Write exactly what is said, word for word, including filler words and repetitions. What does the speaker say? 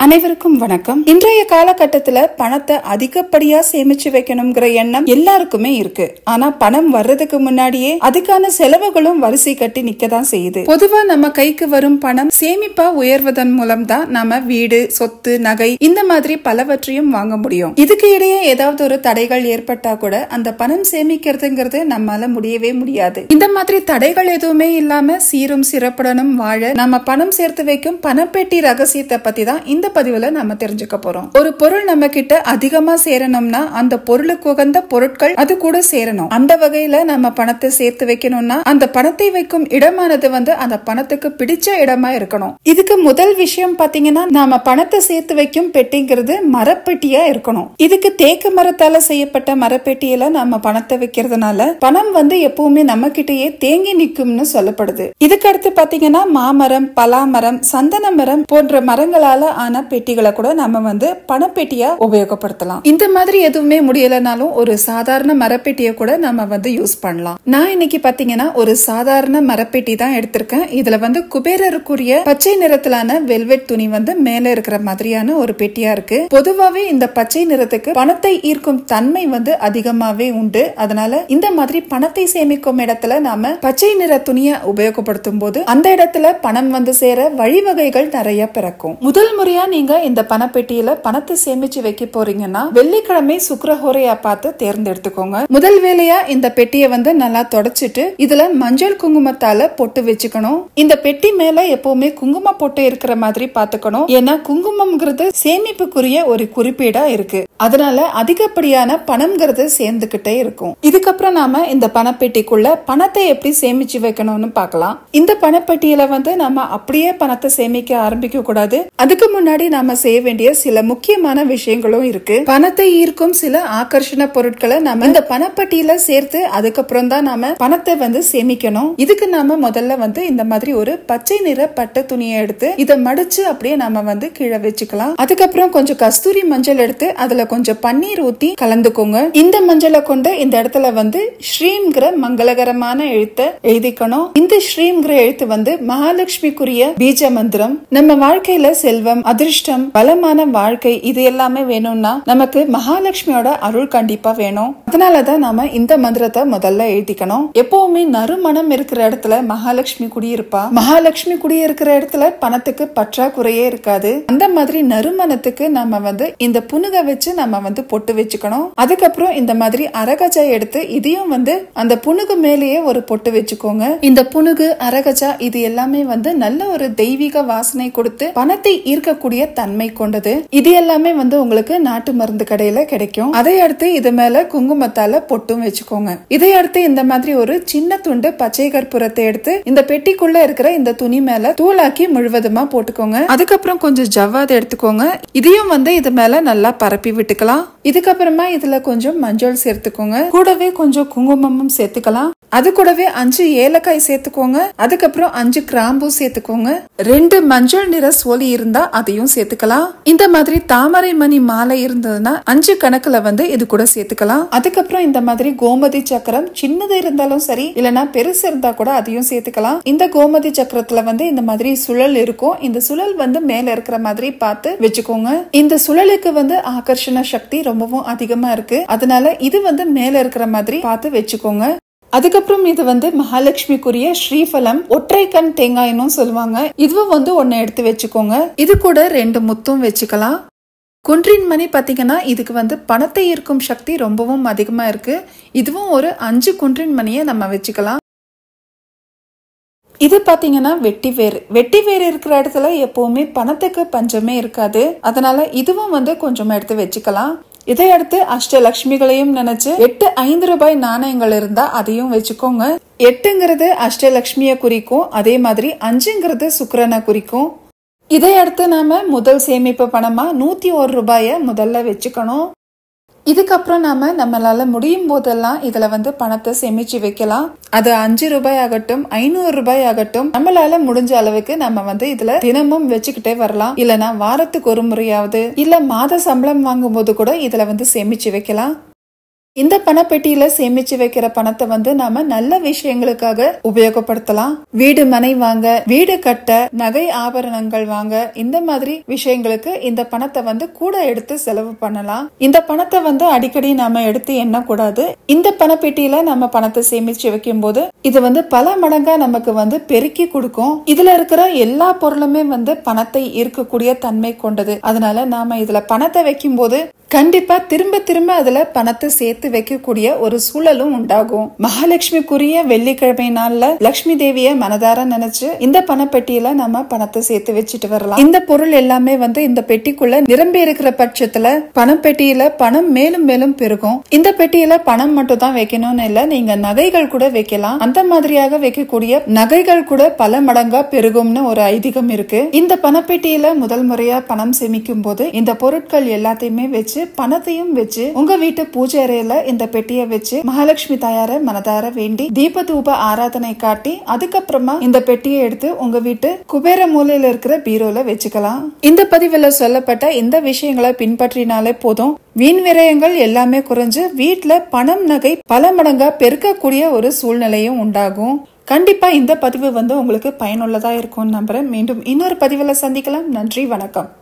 அனைவருக்கும் வணக்கம். இன்றைய காலகட்டத்துல பணத்தை அதிகப்படியா சேமிச்சு வைக்கணுங்கிற எண்ணம் எல்லாருக்குமே இருக்கு. ஆனா பணம் வர்றதுக்கு முன்னாடியே அதுக்கான செலவுகளும் வரிசை கட்டி நிக்கதான் செய்யுது. பொதுவா நம்ம கைக்கு வரும் பணம் சேமிப்பா உயர்வதன் மூலம் தான் நாம வீடு, சொத்து, நகை இந்த மாதிரி பலவற்றையும் வாங்க முடியும். இதுக்கு இடையே ஏதாவது ஒரு தடைகள் ஏற்பட்டா கூட அந்த பணம் சேமிக்கிறதுங்கிறது நம்மால முடியவே முடியாது. இந்த மாதிரி தடைகள் எதுவுமே இல்லாம சீரும் சிறப்புடனும் வாழ நம்ம பணம் சேர்த்து வைக்கும் பணப்பெட்டி ரகசியத்தை பத்தி தான் இந்த பதிவுல நம்ம தெரிஞ்சுக்க போறோம். ஒரு பொருள் நம்ம கிட்ட அதிகமா சேரணும்னா அந்த பொருளுக்கு உகந்த பொருட்கள் அது கூட சேரணும். அந்த வகையில நம்ம பணத்தை சேர்த்து வைக்கணும்னா அந்த பணத்தை வைக்கும் இடமானது வந்து அந்த பணத்துக்கு பிடிச்ச இடமா இருக்கணும். இதுக்கு முதல் விஷயம் பாத்தீங்கன்னா நாம பணத்தை சேர்த்து வைக்கும் பெட்டிங்கிறது மரப்பெட்டியா இருக்கணும். இதுக்கு தேக்கு மரத்தால செய்யப்பட்ட மரப்பெட்டியில நம்ம பணத்தை வைக்கிறதுனால பணம் வந்து எப்பவுமே நம்ம கிட்டயே தேங்கி நிக்கும்னு சொல்லப்படுது. இதுக்கு அடுத்து பாத்தீங்கன்னா மாமரம், பலாமரம், சந்தன மரம் போன்ற மரங்களால ஆன பெட்டிகளை கூட நம்ம வந்து பணப்பெட்டியா உபயோகப்படுத்தலாம். இந்த மாதிரி எதுவுமே முடியலனாலும் ஒரு சாதாரண மரப்பெட்டியை கூட நம்ம வந்து யூஸ் பண்ணலாம். நான் இன்னைக்கு பாத்தீங்கன்னா ஒரு சாதாரண மரப்பெட்டி தான் எடுத்திருக்கேன். இதுல வந்து குபேரருக்குரிய பச்சை நிறத்திலான வெல்வெட் துணி வந்து மேல இருக்கிற மாதிரியான ஒரு பெட்டியா இருக்கு. பொதுவாவே இந்த பச்சை நிறத்துக்கு பணத்தை ஈர்க்கும் தன்மை வந்து அதிகமாவே உண்டு. அதனால இந்த மாதிரி பணத்தை சேமிக்கும் இடத்துல நாம பச்சை நிற துணியை உபயோகப்படுத்தும் போது அந்த இடத்துல பணம் வந்து சேர வழிவகைகள் நிறைய பிறக்கும். முதல் முறையா நீங்க இந்த பணப்பெட்டியில பணத்தை சேமிச்சு வைக்க போறீங்கன்னா வெள்ளிக்கிழமை சுக்கிரஹோரையா பார்த்து தேர்ந்தெடுத்துக்கோங்க. முதல் வேலையா இந்த பெட்டியை வந்து நல்லா தொடச்சிட்டு இதுல மஞ்சள் குங்குமத்தால பொட்டு வச்சுக்கணும். இந்த பெட்டி மேல எப்பவுமே குங்கும பொட்டு இருக்கிற மாதிரி பாத்துக்கணும். ஏன்னா குங்குமம்ங்கிறது சேமிப்புக்குரிய ஒரு குறிப்பீடா இருக்கு. அதனால அதிகப்படியான பணம்ங்கிறது சேர்ந்துகிட்டே இருக்கும். இதுக்கப்புறம் நாம இந்த பணப்பெட்டிக்குள்ள பணத்தை எப்படி சேமிச்சு வைக்கணும்னு பார்க்கலாம். இந்த பணப்பெட்டியில வந்து நம்ம அப்படியே பணத்தை சேமிக்க ஆரம்பிக்க கூடாது. அதுக்கு முன்னாடி நாம செய்ய வேண்டிய சில முக்கியமான விஷயங்களும் இருக்கு. பணத்தை ஈர்க்கும் சில ஆகர்ஷண பொருட்களை நம்ம இந்த பணப்பெட்டியில சேர்த்து அதுக்கப்புறம் தான் நாம பணத்தை வந்து சேமிக்கணும். இதுக்கு நாம முதல்ல வந்து இந்த மாதிரி ஒரு பச்சை நிற பட்டு துணியை எடுத்து இதை மடிச்சு அப்படியே நாம வந்து கீழே வச்சுக்கலாம். அதுக்கப்புறம் கொஞ்சம் கஸ்தூரி மஞ்சள் எடுத்து அதுல கொஞ்சம் பன்னீர் ஊத்தி கலந்துக்கோங்க. இந்த மஞ்சளை கொண்டு இந்த இடத்துல வந்து ஸ்ரீம்ங்கிற மங்களகரமான எழுத்தை எழுதிக்கணும். இந்த ஸ்ரீம்ங்கிற எழுத்து வந்து மகாலட்சுமிக்குரிய பீஜ மந்திரம். நம்ம வாழ்க்கையில செல்வம், அதிர்ஷ்டம், பலமான வாழ்க்கை இது எல்லாமே வேணும்னா நமக்கு மகாலட்சுமியோட அருள் கண்டிப்பா வேணும். அதனாலதான் நாம இந்த மந்திரத்தை முதல்ல எழுதிக்கணும். எப்பவுமே நறுமணம் இருக்கிற இடத்துல மகாலட்சுமி குடியிருப்பா. மகாலட்சுமி குடியிருக்கிற இடத்துல பணத்துக்கு பற்றாக்குறையே இருக்காது. அந்த மாதிரி நறுமணத்துக்கு நம்ம வந்து இந்த புனுக வச்சு நம்ம வந்து பொட்டு வச்சுக்கணும். அதுக்கப்புறம் இந்த மாதிரி அரகஜா எடுத்து இதையும் வந்து அந்த புனுகு மேலேயே ஒரு பொட்டு வச்சுக்கோங்க. இந்த புனுகு, அரகஜா இது எல்லாமே வந்து நல்ல ஒரு தெய்வீக வாசனை கொடுத்து பணத்தை ஈர்க்கக்கூடிய தன்மை கொண்டது. இது எல்லாமே வந்து உங்களுக்கு நாட்டு மருந்து கடையில கிடைக்கும். அதை அடுத்து இது மேல குங்குமத்தால பொட்டும் வச்சுக்கோங்க. இதை அடுத்து இந்த மாதிரி ஒரு சின்ன துண்டு பச்சை கற்பூரத்தை எடுத்து இந்த பெட்டிக்குள்ள இருக்கிற இந்த துணி மேல தூளாக்கி முழுவதுமா போட்டுக்கோங்க. அதுக்கப்புறம் கொஞ்சம் ஜவ்வாது எடுத்துக்கோங்க. இதையும் வந்து இது மேல நல்லா பரப்பி விட்டுக்கலாம். இதுக்கப்புறமா இதுல கொஞ்சம் மஞ்சள் சேர்த்துக்கோங்க. கூடவே கொஞ்சம் குங்குமமும் சேர்த்துக்கலாம். அது கூடவே அஞ்சு ஏலக்காய் சேர்த்துக்கோங்க. அதுக்கப்புறம் அஞ்சு கிராம்பு சேர்த்துக்கோங்க. ரெண்டு மஞ்சள் நிற சோலி இருந்தா அதையும் சேர்த்துக்கலாம். இந்த மாதிரி தாமரை மணி மாலை இருந்ததுன்னா அஞ்சு கணக்குல வந்து இது கூட சேர்த்துக்கலாம். அதுக்கப்புறம் இந்த மாதிரி கோமதி சக்கரம் சின்னது இருந்தாலும் சரி, இல்லனா பெருசு இருந்தா கூட அதையும் சேர்த்துக்கலாம். இந்த கோமதி சக்கரத்துல வந்து இந்த மாதிரி சுழல் இருக்கும். இந்த சுழல் வந்து மேல இருக்கிற மாதிரி பார்த்து வச்சுக்கோங்க. இந்த சுழலுக்கு வந்து ஆகர்ஷண சக்தி ரொம்பவும் அதிகமா இருக்கு. அதனால இது வந்து மேல இருக்கிற மாதிரி பார்த்து வச்சுக்கோங்க. அதுக்கப்புறம் இது வந்து மகாலட்சுமிக்குரிய ஸ்ரீஃபலம், ஒற்றை கண் தேங்காய்னு சொல்லுவாங்க. இதுவும் வந்து ஒன்னு எடுத்து வச்சுக்கோங்க. இது கூட ரெண்டு முத்தும் வச்சுக்கலாம். குன்றின் மணி பாத்தீங்கன்னா இதுக்கு வந்து பணத்தை ஈர்க்கும் சக்தி ரொம்பவும் அதிகமா இருக்கு. இதுவும் ஒரு அஞ்சு குன்றின் மணியை நம்ம வச்சுக்கலாம். இது பாத்தீங்கன்னா வெட்டி வேறு. வெட்டி வேறு இருக்கிற இடத்துல எப்பவுமே பணத்துக்கு பஞ்சமே இருக்காது. அதனால இதுவும் வந்து கொஞ்சமா எடுத்து வச்சுக்கலாம். இதை அடுத்து அஷ்டலட்சுமிகளையும் நினைச்சு எட்டு ஐந்து ரூபாய் நாணயங்கள் இருந்தா அதையும் வச்சுக்கோங்க. எட்டுங்கிறது அஷ்டலட்சுமிய குறிக்கும். அதே மாதிரி அஞ்சுங்கிறது சுக்கிரனை குறிக்கும். இதை அடுத்து நாம முதல் சேமிப்பு பணமா நூத்தி ஒரு ரூபாய முதல்ல வச்சுக்கணும். இதுக்கப்புறம் நாம நம்மளால முடியும் போதெல்லாம் இதுல வந்து பணத்தை சேமிச்சு வைக்கலாம். அது அஞ்சு ரூபாய் ஆகட்டும், ஐநூறு ரூபாய் ஆகட்டும், நம்மளால முடிஞ்ச அளவுக்கு நம்ம வந்து இதுல தினமும் வச்சுக்கிட்டே வரலாம். இல்லனா வாரத்துக்கு ஒரு முறையாவது, இல்ல மாத சம்பளம் வாங்கும் போது கூட இதுல வந்து சேமிச்சு வைக்கலாம். இந்த பணப்பெட்டியில சேமிச்சு வைக்கிற பணத்தை வந்து நாம நல்ல விஷயங்களுக்காக உபயோகப்படுத்தலாம். வீடு மனை வாங்க, வீடு கட்ட, நகை ஆபரணங்கள் வாங்க, இந்த மாதிரி விஷயங்களுக்கு இந்த பணத்தை வந்து கூட எடுத்து செலவு பண்ணலாம். இந்த பணத்தை வந்து அடிக்கடி நாம எடுத்து எண்ணக்கூடாது. இந்த பணப்பெட்டியில நம்ம பணத்தை சேமிச்சு வைக்கும் போது இது வந்து பல மடங்கா நமக்கு வந்து பெருக்கி கொடுக்கும். இதுல இருக்கிற எல்லா பொருளுமே வந்து பணத்தை ஈர்க்கக்கூடிய தன்மை கொண்டது. அதனால நாம இதுல பணத்தை வைக்கும் போது கண்டிப்பா திரும்ப திரும்ப அதுல பணத்தை சேர்த்து வைக்கக்கூடிய ஒரு சூழலும் உண்டாகும். மகாலட்சுமிக்குரிய வெள்ளிக்கிழமை நாள்ல லட்சுமி தேவிய மனதார நினைச்சு இந்த பணப்பெட்டியில நம்ம பணத்தை சேர்த்து வச்சுட்டு வரலாம். இந்த பொருள் எல்லாமே வந்து இந்த பெட்டிக்குள்ள நிரம்பி இருக்கிற பட்சத்துல பணப்பெட்டியில பணம் மேலும் மேலும் பெருகும். இந்த பெட்டியில பணம் மட்டும் தான் வைக்கணும்னு இல்ல, நீங்க நகைகள் கூட வைக்கலாம். அந்த மாதிரியாக வைக்கக்கூடிய நகைகள் கூட பல மடங்கா பெருகும்னு ஒரு ஐதீகம் இருக்கு. இந்த பணப்பெட்டியில முதல் முறையா பணம் சேமிக்கும் போது இந்த பொருட்கள் எல்லாத்தையுமே வச்சு பணத்தையும் வச்சு உங்க வீட்டு பூஜை அறையில இந்த பெட்டியை வச்சு மகாலட்சுமி தாயார மனதார வேண்டி தீப தூப ஆராதனை காட்டி அதுக்கப்புறமா இந்த பெட்டியை எடுத்து உங்க வீட்டு குபேர மூலையில இருக்கிற பீரோல வச்சுக்கலாம். இந்த பதிவுல சொல்லப்பட்ட இந்த விஷயங்களை பின்பற்றினாலே போதும், வீண் விரயங்கள் எல்லாமே குறைஞ்சு வீட்டுல பணம் நகை பல மடங்கா பெருக்கக்கூடிய ஒரு சூழ்நிலையும் உண்டாகும். கண்டிப்பா இந்த பதிவு வந்து உங்களுக்கு பயனுள்ளதா இருக்கும்னு நம்புறேன். மீண்டும் இன்னொரு பதிவுல சந்திக்கலாம். நன்றி, வணக்கம்.